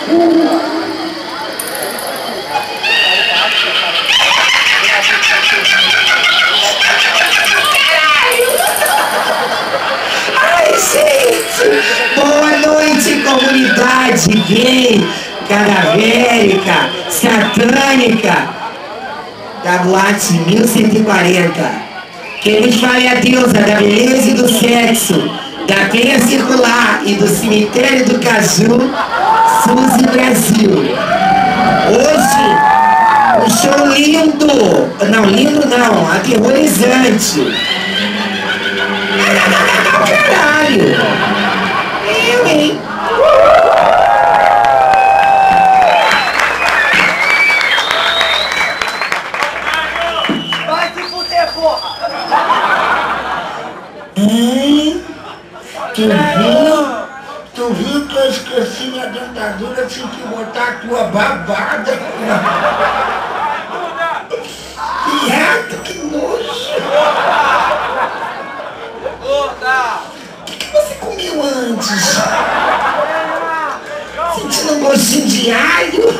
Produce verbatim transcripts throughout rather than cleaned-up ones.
Ai, gente! Boa noite, comunidade gay, cadavérica, satânica da boate mil cento e quarenta. Quem nos fala é a deusa da beleza e do sexo, da penha circular e do cemitério do Caju, Suzy Brasil. Hoje, um show lindo, não, lindo não, aterrorizante. Caralho! Eu, hein? Vai se fuder, porra! Hum, tu viu? Tu viu que eu esqueci minha dentadura, tinha que botar a tua babada? Viado, que nojo! O que, que você comeu antes? Sentindo um gostinho de alho?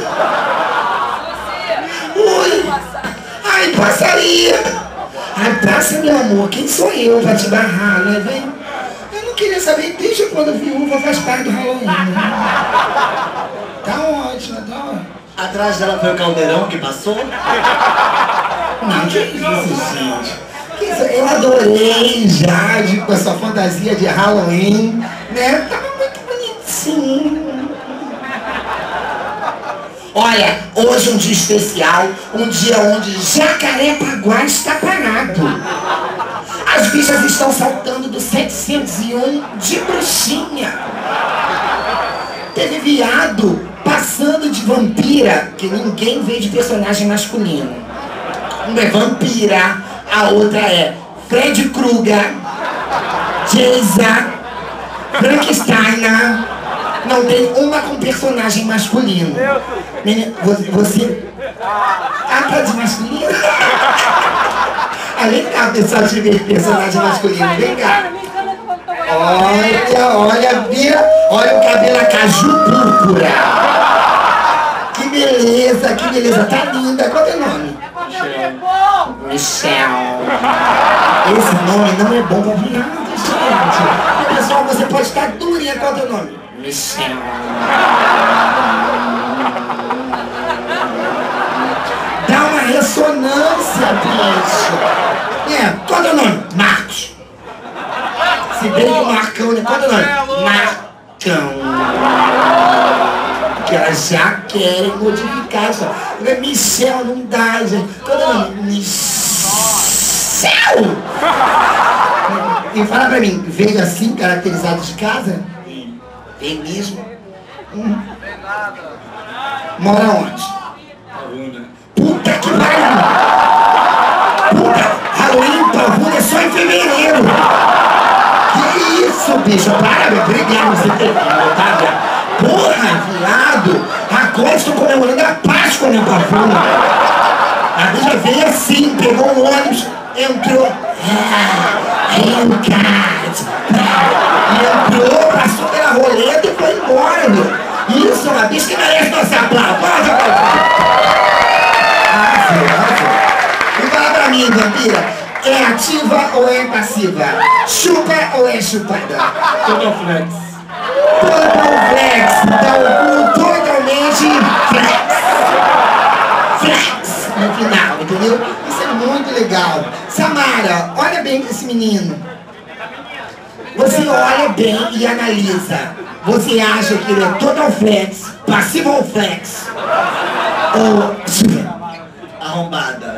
Oi! Ai, passa aí! Ai, passa, meu amor, quem sou eu pra te barrar, né, vem? Eu não queria saber desde quando viúva faz parte do Halloween, né? Tá ótimo, tá ótimo. Atrás dela foi o caldeirão que passou? Não, que isso, gente? Que isso? Eu adorei Jade com a sua fantasia de Halloween, né? Tava muito bonitinho. Olha, hoje é um dia especial, um dia onde Jacarepaguá está parado. As bichas estão saltando do setecentos e um de bruxinha. Teve viado passando de vampira, que ninguém vê de personagem masculino. Uma é vampira, a outra é Fred Krueger, Jason, Frankenstein. Não tem uma com personagem masculino. Menina, você... você... Ah, tá de masculino? Ah, legal, pessoal, de ver personagem masculino. Vem cá. Olha, olha, vira, olha o cabelo a caju púrpura. Que beleza, que beleza. Tá linda. Qual é o nome? Michelle. Esse nome não é bom pra viado, gente. Pessoal, você pode estar durinha. Qual é o nome? Michelle. Dá uma ressonância, bicho. É, qual é o nome? Marcos. Se bem que o Marcão, né? Qual é o nome? Marcão. Que elas já querem modificar isso. Michelle não dá, gente. Qual é o nome? Michelle. E fala pra mim, veio assim, caracterizado de casa? Vem mesmo? Hum. Mora onde? Puta que pariu! Puta! Halloween, Pavuna é só em fevereiro! Que isso, bicho? Para, meu. Obrigado você ter vindo, tá, viado? Porra, viado! Agora estou comemorando a Páscoa, né, Pavuna? A bicha veio assim, pegou um ônibus, entrou. Ah, Rincard! E entrou, passou pela roleta e foi embora, meu. Isso, uma bicha que merece nossa aplauso. Ah, filho, e fala pra mim, vampira, é ativa ou é passiva? Chupa ou é chupada? Total flex. Total flex. Então, totalmente flex. Flex no final, entendeu? Isso é muito legal. Samara, olha bem pra esse menino. Você olha bem e analisa. Você acha que ele é total flex, passivo ou flex? Ou... Arrombada.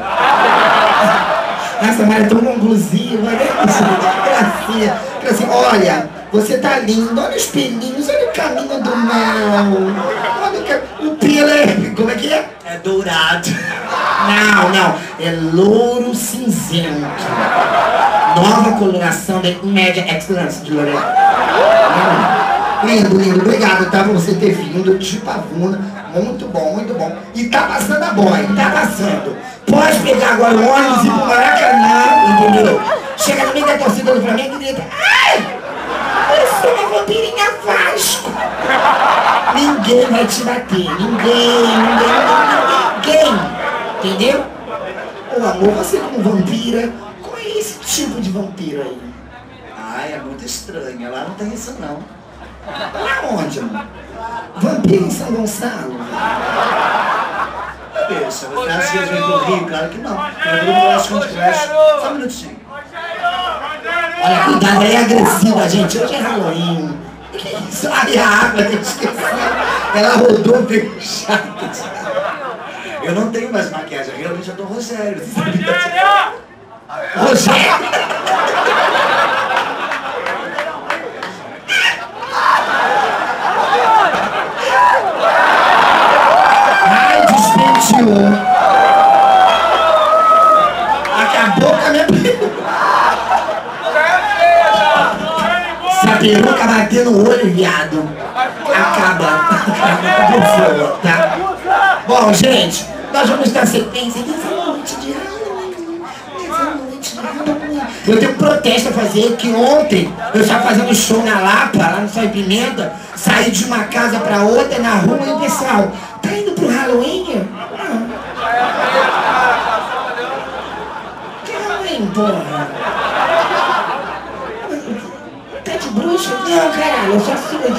A Samara é tão conclusiva, né? Gracinha. Assim, olha, você tá lindo, olha os pelinhos, olha o caminho do mal. Olha o, cam... o pelo é... Como é que é? É dourado. Não, não. É louro cinzento. Nova coloração da Média Excellence de L'Oréal. Lindo, lindo. Obrigado, tá? Por você ter vindo de Pavuna. Muito bom, muito bom. E tá passando a boia, tá passando. Pode pegar agora o ônibus e ir pro Maracanã, entendeu? Chega no meio da torcida do Flamengo e grita: ai! Eu sou uma vampirinha Vasco! ninguém vai te bater. Ninguém, ninguém, ninguém. Entendeu? Ô amor, você como vampira, qual é esse tipo de vampiro aí? Ai, é muito estranho. Lá não tem isso, não. Lá onde, amor? Vampiro em São Gonçalo? Deixa, você acha que eles vêm pro Rio? Claro que não. Eu vou lá esconde flash. Só um minutinho. Olha, cuidado, ela é agressiva, gente. Hoje é Halloween. Que isso? Ai, a água, eu esqueci. Ela rodou bem chata. Eu não tenho mais maquiagem, realmente eu tô Rogério. Rogério! Ai, despenteou. Acabou com a minha peruca. Se a peruca bater no olho, viado, acaba. Acaba, tá? Bom, gente, nós vamos dar sequência dessa noite de Halloween. Dessa noite de Halloween. Eu tenho um protesto a fazer, que ontem eu estava fazendo show na Lapa, lá no Sal e Pimenta, saí de uma casa pra outra na rua e o pessoal, tá indo pro Halloween? Não. Que Halloween, porra? Tá de bruxa? Não, caralho, eu só sou.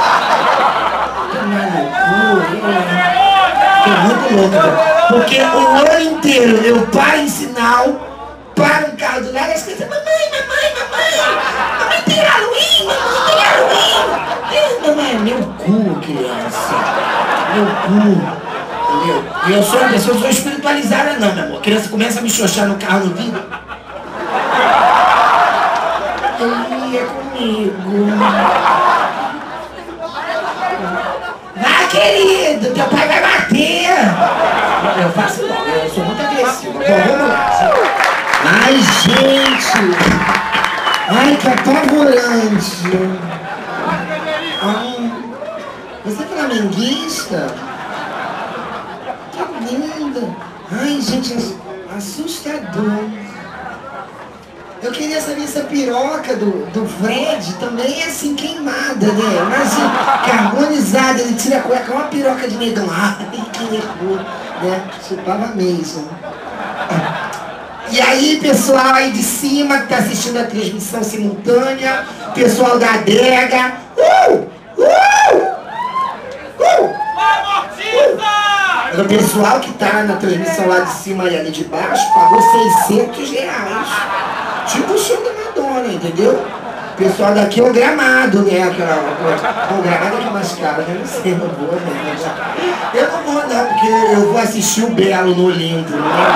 Tomar no cu, eu... É muito louco, cara. Porque o ano inteiro eu paro em sinal, paro um carro do lado e as crianças, mamãe, mamãe, mamãe, mamãe tem Halloween, mamãe tem Halloween. É, mamãe, meu cu, criança, meu cu, entendeu? E eu sou uma pessoa, eu sou espiritualizada não, meu amor. A criança começa a me xoxar no carro no vidro. Ai, é comigo. Vai, querido, teu pai vai bater. Eu faço não, eu sou muito agressivo. Bom, vamos lá. Ai, gente. Ai, que apavorante. Ai, você é flamenguista? Que linda. Ai, gente, assustador. Eu queria saber se a piroca do, do Fred também é assim queimada, né? Imagina, carbonizada, ele tira a cueca, uma piroca de negão. Ai, que nervoso, né? Chupava mesmo. E aí, pessoal aí de cima que tá assistindo a transmissão simultânea, pessoal da adega. Uh! Uh! Uh! Uh! O pessoal que tá na transmissão lá de cima e ali de baixo pagou seiscentos reais. Tipo o show da Madonna, entendeu? O pessoal daqui é o Gramado, né? Aquela, o Gramado é que é mais caro, né? Não sei, não vou, né? Eu não vou não, porque eu vou assistir o Belo no Olimpo, né?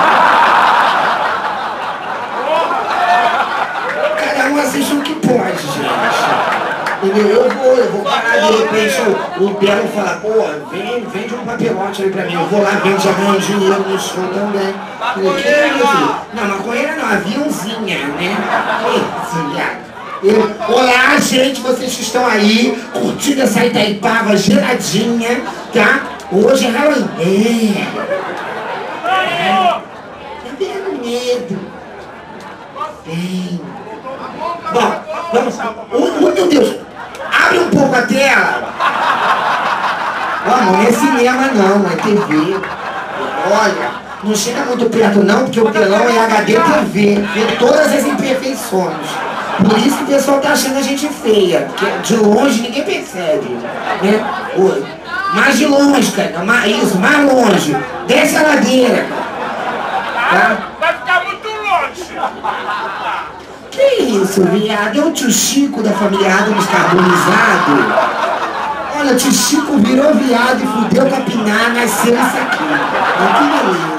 Cada um assiste o que pode, gente. Entendeu? Eu vou, eu vou parar, de repente o, o Belo fala, pô, vem, vende um papelote aí pra mim, eu vou lá, vende, já ganho dinheiro no show também. Maconheira não. Não, maconheira não, aviãozinha, né? Isso, viado. Eu, olá, gente, vocês que estão aí, curtindo essa Itaipava geladinha, tá? Hoje é Halloween. É. Tá vendo medo. Bem. Bom, vamos. Oh, meu Deus, abre um pouco a tela. Vamos, não é cinema não, é T V. Olha. Não chega muito perto não, porque o telão é H D T V, vê todas as imperfeições. Por isso que o pessoal tá achando a gente feia, porque de longe ninguém percebe, né? Oi. Mais de longe, cara, mais, isso, mais longe. Desce a ladeira, tá? Vai ficar muito longe. Que isso, viado? É o tio Chico da família Adams carbonizado. Olha, o tio Chico virou viado e fudeu capinar, nasceu isso aqui. Olha que beleza.